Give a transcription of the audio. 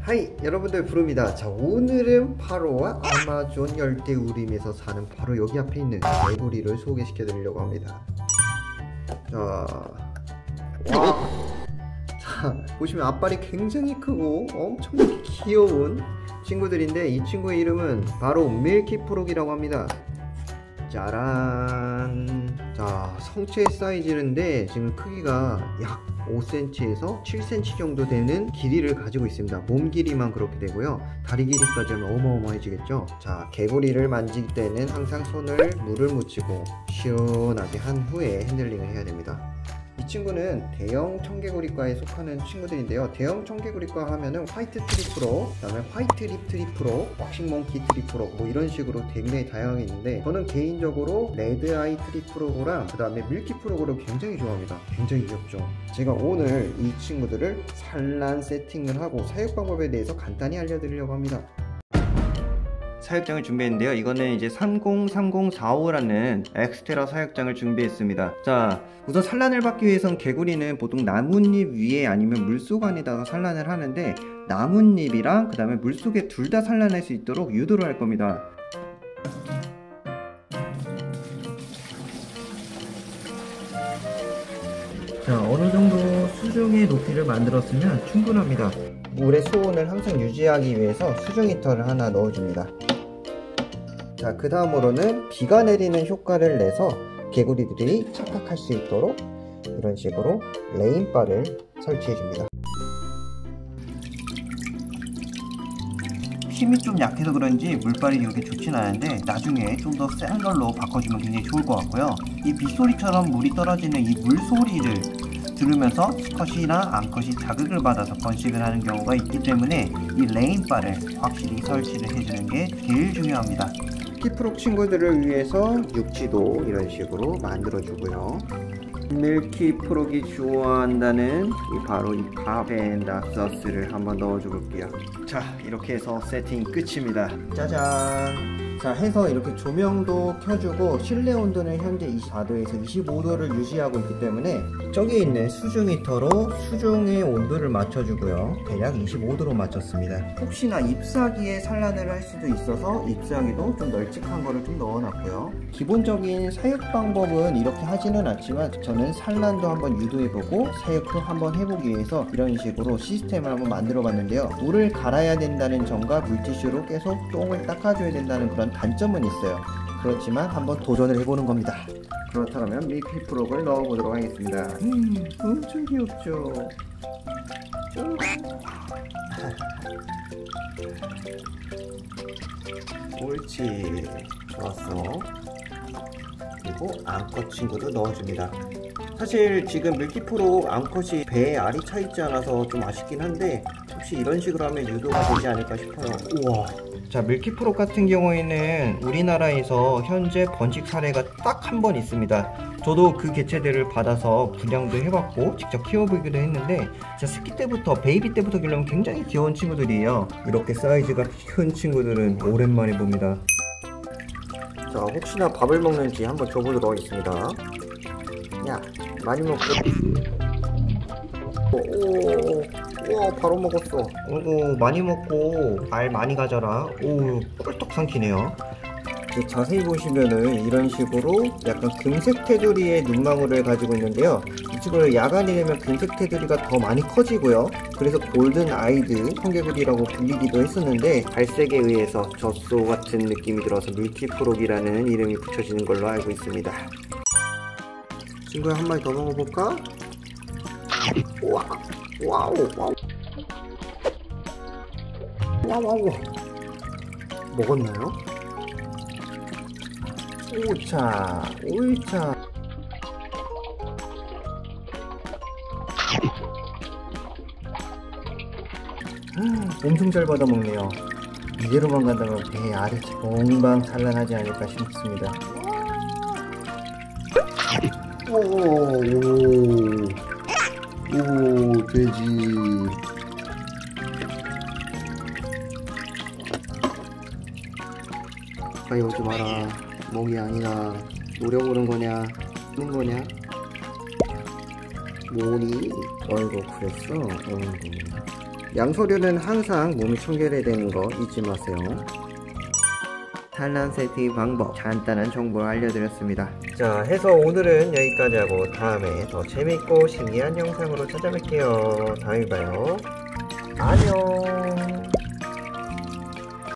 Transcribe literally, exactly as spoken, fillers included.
하이 여러분들 부릅니다. 자 오늘은 바로 아마존 열대우림에서 사는 바로 여기 앞에 있는 개구리를 소개시켜 드리려고 합니다. 자, 와. 자 보시면 앞발이 굉장히 크고 엄청 귀여운 친구들인데 이 친구의 이름은 바로 밀키프록이라고 합니다. 짜란. 자 성체 사이즈인데 지금 크기가 약 오 센티미터에서 칠 센티미터 정도 되는 길이를 가지고 있습니다. 몸 길이만 그렇게 되고요. 다리 길이까지 하면 어마어마해지겠죠. 자 개구리를 만질 때는 항상 손을 물을 묻히고 시원하게 한 후에 핸들링을 해야 됩니다. 이 친구는 대형 청개구리과에 속하는 친구들인데요. 대형 청개구리과 하면은 화이트 트리프록, 그 다음에 화이트 립 트리프록, 왁싱몽키 트리프록 뭐 이런 식으로 굉장히 다양하게 있는데 저는 개인적으로 레드 아이 트리프록이랑 그 다음에 밀키프록을 굉장히 좋아합니다. 굉장히 귀엽죠. 제가 오늘 이 친구들을 산란 세팅을 하고 사육 방법에 대해서 간단히 알려드리려고 합니다. 사육장을 준비했는데요. 이거는 이제 삼공삼공사오라는 엑스테라 사육장을 준비했습니다. 자, 우선 산란을 받기 위해선 개구리는 보통 나뭇잎 위에 아니면 물속 안에다가 산란을 하는데 나뭇잎이랑 그 다음에 물속에 둘 다 산란할 수 있도록 유도를 할 겁니다. 자, 어느 정도 수중의 높이를 만들었으면 충분합니다. 물의 수온을 항상 유지하기 위해서 수중 히터를 하나 넣어줍니다. 자, 그 다음으로는 비가 내리는 효과를 내서 개구리들이 착각할 수 있도록 이런 식으로 레인바를 설치해 줍니다. 힘이 좀 약해서 그런지 물발이 이렇게 좋진 않은데 나중에 좀 더 센 걸로 바꿔주면 굉장히 좋을 것 같고요. 이 빗소리처럼 물이 떨어지는 이 물소리를 들으면서 수컷이나 암컷이 자극을 받아서 번식을 하는 경우가 있기 때문에 이 레인바를 확실히 설치를 해주는 게 제일 중요합니다. 키프록 친구들을 위해서 육지도 이런 식으로 만들어 주고요. 밀키프록이 좋아한다는 이 바로 이 카벤다서스를 한번 넣어 줘 볼게요. 자 이렇게 해서 세팅 끝입니다. 짜잔. 자 해서 이렇게 조명도 켜주고 실내 온도는 현재 이십사 도에서 이십오 도를 유지하고 있기 때문에 저기 있는 수중 히터로 수중의 온도를 맞춰주고요. 대략 이십오 도로 맞췄습니다. 혹시나 잎사귀에 산란을 할 수도 있어서 잎사귀도 좀 널찍한 거를 좀 넣어놨고요. 기본적인 사육 방법은 이렇게 하지는 않지만 저는 산란도 한번 유도해보고 사육도 한번 해보기 위해서 이런 식으로 시스템을 한번 만들어 봤는데요. 물을 갈아야 된다는 점과 물티슈로 계속 똥을 닦아줘야 된다는 그런 단점은 있어요. 그렇지만 한번 도전을 해보는 겁니다. 그렇다면 밀키프록을 넣어보도록 하겠습니다. 음, 엄청 귀엽죠? 옳지. 좋았어. 그리고 암컷 친구도 넣어줍니다. 사실 지금 밀키프록 암컷이 배에 알이 차있지 않아서 좀 아쉽긴 한데 혹시 이런 식으로 하면 유도가 되지 않을까 싶어요. 우와. 자 밀키프록 같은 경우에는 우리나라에서 현재 번식 사례가 딱 한 번 있습니다. 저도 그 개체들을 받아서 분양도 해봤고 직접 키워보기도 했는데 진짜 새끼 때부터 베이비 때부터 기르면 굉장히 귀여운 친구들이에요. 이렇게 사이즈가 큰 친구들은 오랜만에 봅니다. 자 혹시나 밥을 먹는지 한번 줘보도록 하겠습니다. 야 많이 먹고. 오, 우와 바로 먹었어. 오 많이 먹고 알 많이 가져라. 오 꿀떡 삼키네요. 자세히 보시면은 이런 식으로 약간 금색 테두리의 눈망울을 가지고 있는데요. 이 친구를 야간이 되면 금색 테두리가 더 많이 커지고요. 그래서 골든 아이드 청개구리라고 불리기도 했었는데 발색에 의해서 젖소 같은 느낌이 들어서 밀키프록이라는 이름이 붙여지는 걸로 알고 있습니다. 친구야 한 마리 더 먹어볼까? 우와 와우 와우 와우 와우 먹었나요? 오차 오차 음, 엄청 잘 받아먹네요. 이대로만 간다면 배에 알이 금방 산란하지 않을까 싶습니다. 오오오 오 돼지. 가까이 오지 마라. 멍이 아니라 노려보는 거냐 하는 거냐. 모니 어이구 그랬어. 어이구 양서류는 항상 몸이 청결해야 되는 거 잊지 마세요. 산란 세팅 방법 간단한 정보를 알려드렸습니다. 자, 해서 오늘은 여기까지 하고 다음에 더 재밌고 신기한 영상으로 찾아뵐게요. 다음에 봐요. 안녕.